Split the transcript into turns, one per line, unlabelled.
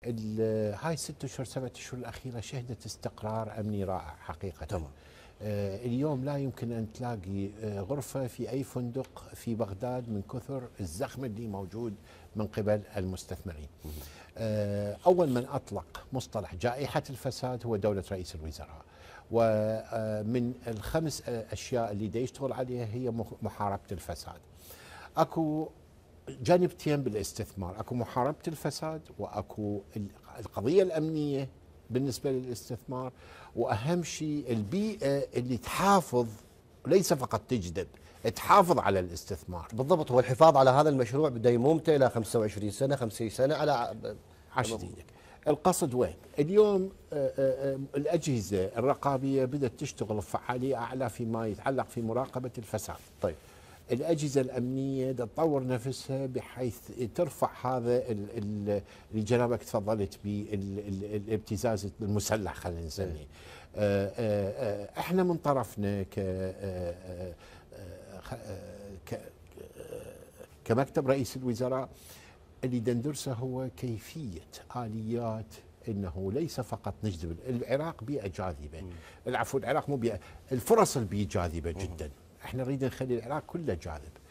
هاي 6 اشهر 7 اشهر الاخيره شهدت استقرار امني رائع حقيقه.
تمام.
اليوم لا يمكن ان تلاقي غرفه في اي فندق في بغداد من كثر الزخم اللي موجود من قبل المستثمرين. اول من اطلق مصطلح جائحه الفساد هو دوله رئيس الوزراء، ومن الخمس اشياء اللي دا يشتغل عليها هي محاربه الفساد. اكو جانبتين بالاستثمار، اكو محاربه الفساد واكو القضيه الامنيه بالنسبه للاستثمار، واهم شيء البيئه اللي تحافظ ليس فقط تجذب، تحافظ على الاستثمار.
بالضبط، هو الحفاظ على هذا المشروع بديمومته الى 25 سنه 50 سنه على
عشديدك. القصد وين؟ اليوم الاجهزه الرقابيه بدات تشتغل بفعاليه اعلى فيما يتعلق في مراقبه الفساد.
طيب،
الأجهزة الأمنية تطور نفسها بحيث ترفع هذا اللي جنابك تفضلت به الابتزاز المسلح خلينا نسميه. احنا من طرفنا كمكتب رئيس الوزراء اللي دندرسه هو كيفية آليات انه ليس فقط نجذب العراق بيئة جاذبة، العفو العراق مو بيئة، الفرص البيئة جاذبة جدا، احنا نريد نخلي العراق كله جاذب.